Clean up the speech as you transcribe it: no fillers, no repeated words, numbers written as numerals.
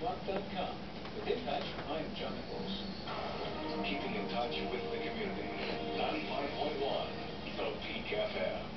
Rock.com. With In Touch, I'm John Nichols. Keeping in touch with the community. 95.1 The Peak FM.